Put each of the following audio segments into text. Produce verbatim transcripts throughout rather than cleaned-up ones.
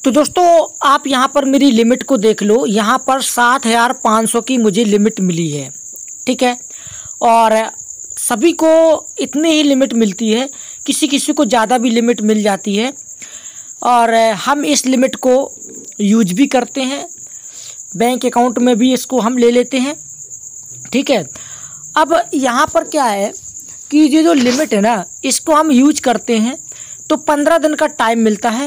तो दोस्तों आप यहाँ पर मेरी लिमिट को देख लो। यहाँ पर सात हज़ार पाँच सौ की मुझे लिमिट मिली है, ठीक है। और सभी को इतनी ही लिमिट मिलती है, किसी किसी को ज़्यादा भी लिमिट मिल जाती है। और हम इस लिमिट को यूज भी करते हैं, बैंक अकाउंट में भी इसको हम ले लेते हैं, ठीक है। अब यहाँ पर क्या है कि ये जो लिमिट है ना, इसको हम यूज करते हैं तो पंद्रह दिन का टाइम मिलता है।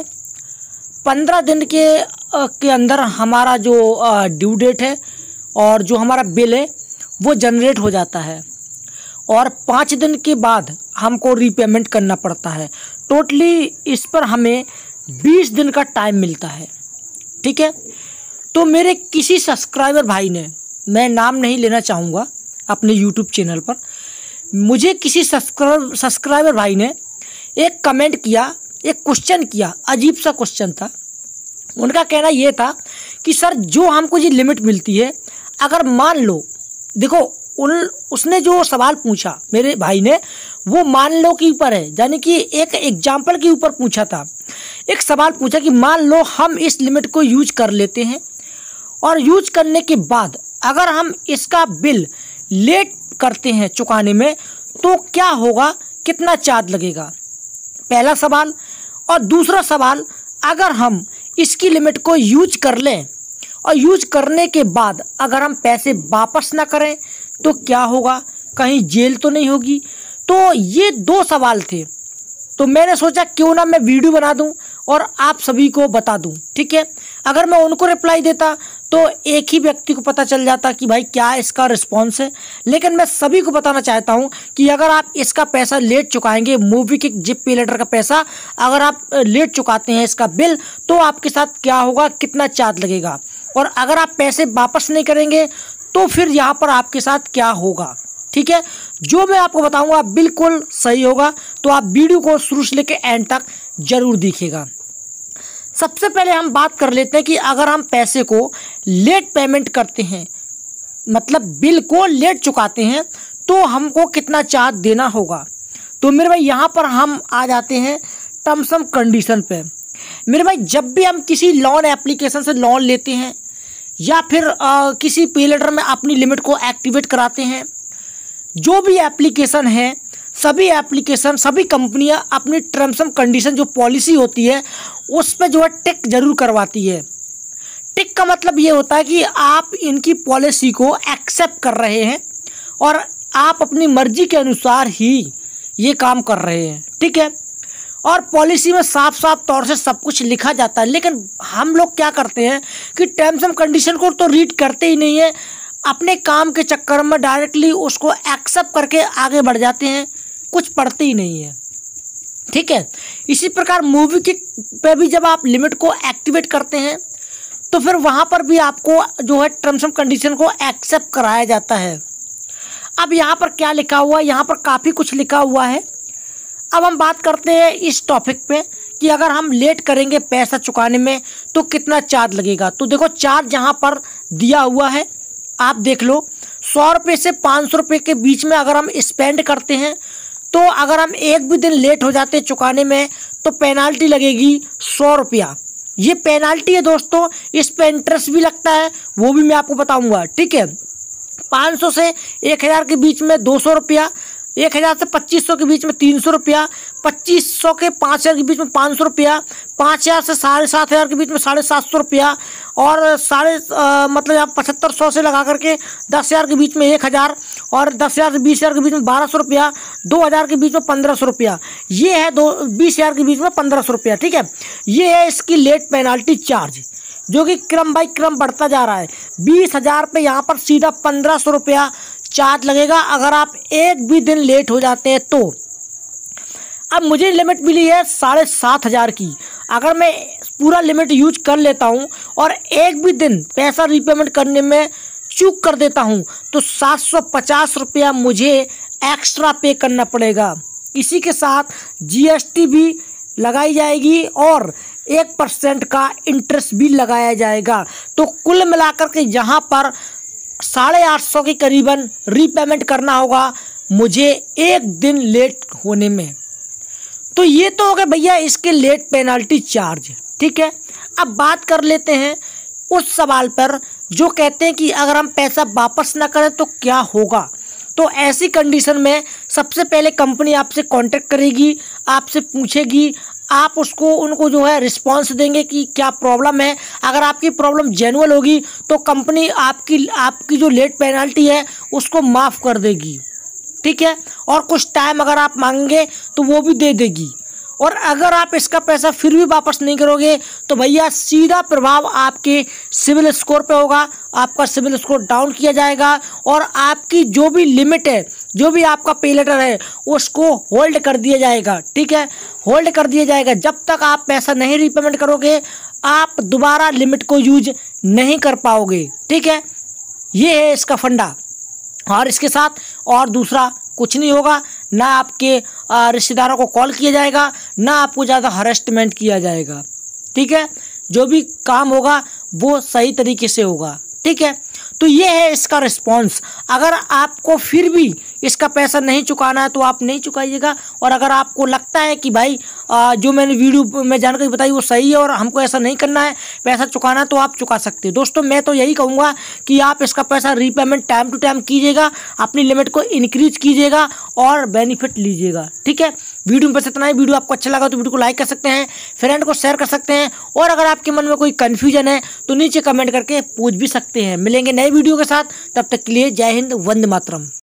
पंद्रह दिन के के अंदर हमारा जो ड्यू डेट है और जो हमारा बिल है वो जनरेट हो जाता है, और पाँच दिन के बाद हमको रीपेमेंट करना पड़ता है। टोटली इस पर हमें बीस दिन का टाइम मिलता है, ठीक है। तो मेरे किसी सब्सक्राइबर भाई ने, मैं नाम नहीं लेना चाहूँगा अपने यूट्यूब चैनल पर, मुझे किसी सब्सक्राइब सब्सक्राइबर भाई ने एक कमेंट किया, एक क्वेश्चन किया, अजीब सा क्वेश्चन था। उनका कहना ये था कि सर जो हमको ये लिमिट मिलती है, अगर मान लो, देखो उन उसने जो सवाल पूछा मेरे भाई ने, वो मान लो के ऊपर है, यानी कि एक एग्जाम्पल के ऊपर पूछा था। एक सवाल पूछा कि मान लो हम इस लिमिट को यूज कर लेते हैं, और यूज करने के बाद अगर हम इसका बिल लेट करते हैं चुकाने में तो क्या होगा, कितना चार्ज लगेगा, पहला सवाल। और दूसरा सवाल, अगर हम इसकी लिमिट को यूज कर लें और यूज करने के बाद अगर हम पैसे वापस ना करें तो क्या होगा, कहीं जेल तो नहीं होगी। तो ये दो सवाल थे, तो मैंने सोचा क्यों ना मैं वीडियो बना दूं और आप सभी को बता दूं, ठीक है। अगर मैं उनको रिप्लाई देता तो एक ही व्यक्ति को पता चल जाता कि भाई क्या इसका रिस्पॉन्स है, लेकिन मैं सभी को बताना चाहता हूं कि अगर आप इसका पैसा लेट चुकाएंगे, मूवी के जिप पे लेटर का पैसा अगर आप लेट चुकाते हैं इसका बिल, तो आपके साथ क्या होगा, कितना चार्ज लगेगा, और अगर आप पैसे वापस नहीं करेंगे तो फिर यहाँ पर आपके साथ क्या होगा, ठीक है। जो मैं आपको बताऊंगा बिल्कुल सही होगा, तो आप वीडियो को शुरू से लेकर एंड तक जरूर देखिएगा। सबसे पहले हम बात कर लेते हैं कि अगर हम पैसे को लेट पेमेंट करते हैं, मतलब बिल को लेट चुकाते हैं, तो हमको कितना चार्ज देना होगा। तो मेरे भाई यहाँ पर हम आ जाते हैं टर्म्स एंड कंडीशन पे। मेरे भाई जब भी हम किसी लोन एप्लीकेशन से लोन लेते हैं या फिर आ, किसी पे लेटर में अपनी लिमिट को एक्टिवेट कराते हैं, जो भी एप्लीकेशन है, सभी एप्लीकेशन सभी कंपनियां अपनी टर्म्स एंड कंडीशन जो पॉलिसी होती है उस पर जो है टिक जरूर करवाती है। टिक का मतलब ये होता है कि आप इनकी पॉलिसी को एक्सेप्ट कर रहे हैं और आप अपनी मर्जी के अनुसार ही ये काम कर रहे हैं, ठीक है। और पॉलिसी में साफ साफ तौर से सब कुछ लिखा जाता है, लेकिन हम लोग क्या करते हैं कि टर्म्स एंड कंडीशन को तो रीड करते ही नहीं है, अपने काम के चक्कर में डायरेक्टली उसको एक्सेप्ट करके आगे बढ़ जाते हैं, कुछ पढ़ते ही नहीं है, ठीक है। इसी प्रकार मूवी के पे भी जब आप लिमिट को एक्टिवेट करते हैं तो फिर वहां पर भी आपको जो है टर्म्स एंड कंडीशन को एक्सेप्ट कराया जाता है। अब यहाँ पर क्या लिखा हुआ है, यहाँ पर काफ़ी कुछ लिखा हुआ है। अब हम बात करते हैं इस टॉपिक पे कि अगर हम लेट करेंगे पैसा चुकाने में तो कितना चार्ज लगेगा। तो देखो चार्ज यहाँ पर दिया हुआ है, आप देख लो, सौ रुपये से पाँच सौ रुपये के बीच में अगर हम स्पेंड करते हैं तो अगर हम एक भी दिन लेट हो जाते हैं चुकाने में तो पेनाल्टी लगेगी सौ रुपया। ये पेनाल्टी है दोस्तों, इस पे इंटरेस्ट भी लगता है, वो भी मैं आपको बताऊंगा, ठीक है। पाँच सौ से एक हज़ार के बीच में दो सौ रुपया, एक हज़ार से पच्चीस सौ के बीच में तीन सौ रुपया, पच्चीस सौ के पाँच हज़ार के बीच में पाँच सौ रुपया, पाँच हज़ार से साढ़े सात हज़ार के बीच में साढ़े सात सौ रुपया, और साढ़े मतलब आप पचहत्तर सौ से लगा करके दस हज़ार के बीच में एक हज़ार, और दस हज़ार से बीस हज़ार के बीच में बारह सौ रुपया, दो हज़ार के बीच में पंद्रह सौ रुपया, ये है दो बीस हज़ार के बीच में पंद्रह सौ रुपया, ठीक है। ये है इसकी लेट पेनाल्टी चार्ज, जो कि क्रम बाई क्रम बढ़ता जा रहा है। बीस हज़ार पे यहाँ पर सीधा पंद्रह सौ रुपया चार्ज लगेगा अगर आप एक भी दिन लेट हो जाते हैं तो। अब मुझे लिमिट मिली है साढ़े सात हज़ार की, अगर मैं पूरा लिमिट यूज कर लेता हूँ और एक भी दिन पैसा रीपेमेंट करने में चूक कर देता हूँ तो सात सौ पचास रुपया मुझे एक्स्ट्रा पे करना पड़ेगा। इसी के साथ जीएसटी भी लगाई जाएगी और एक परसेंट का इंटरेस्ट भी लगाया जाएगा। तो कुल मिलाकर के यहाँ पर साढ़े आठ सौ के करीबन रीपेमेंट करना होगा मुझे एक दिन लेट होने में। तो ये तो हो गया भैया इसके लेट पेनल्टी चार्ज, ठीक है। अब बात कर लेते हैं उस सवाल पर जो कहते हैं कि अगर हम पैसा वापस ना करें तो क्या होगा। तो ऐसी कंडीशन में सबसे पहले कंपनी आपसे कांटेक्ट करेगी, आपसे पूछेगी, आप उसको उनको जो है रिस्पांस देंगे कि क्या प्रॉब्लम है। अगर आपकी प्रॉब्लम जेन्युइन होगी तो कंपनी आपकी आपकी जो लेट पेनल्टी है उसको माफ़ कर देगी, ठीक है। और कुछ टाइम अगर आप मांगेंगे तो वो भी दे देगी। और अगर आप इसका पैसा फिर भी वापस नहीं करोगे तो भैया सीधा प्रभाव आपके सिविल स्कोर पे होगा, आपका सिविल स्कोर डाउन किया जाएगा और आपकी जो भी लिमिट है, जो भी आपका पे लेटर है उसको होल्ड कर दिया जाएगा, ठीक है। होल्ड कर दिया जाएगा जब तक आप पैसा नहीं रीपेमेंट करोगे, आप दोबारा लिमिट को यूज नहीं कर पाओगे, ठीक है। ये है इसका फंडा। और इसके साथ और दूसरा कुछ नहीं होगा, ना आपके रिश्तेदारों को कॉल किया जाएगा, ना आपको ज़्यादा हरेसमेंट किया जाएगा, ठीक है। जो भी काम होगा वो सही तरीके से होगा, ठीक है। तो ये है इसका रिस्पॉन्स। अगर आपको फिर भी इसका पैसा नहीं चुकाना है तो आप नहीं चुकाइएगा। और अगर आपको लगता है कि भाई आ, जो मैंने वीडियो में जानकारी बताई वो सही है और हमको ऐसा नहीं करना है, पैसा चुकाना है, तो आप चुका सकते हैं। दोस्तों मैं तो यही कहूँगा कि आप इसका पैसा रीपेमेंट टाइम टू टाइम कीजिएगा, अपनी लिमिट को इंक्रीज कीजिएगा और बेनिफिट लीजिएगा, ठीक है। वीडियो में बस इतना ही। वीडियो आपको अच्छा लगा तो वीडियो को लाइक कर सकते हैं, फ्रेंड को शेयर कर सकते हैं और अगर आपके मन में कोई कन्फ्यूजन है तो नीचे कमेंट करके पूछ भी सकते हैं। मिलेंगे नए वीडियो के साथ, तब तक के लिए जय हिंद, वंदे मातरम।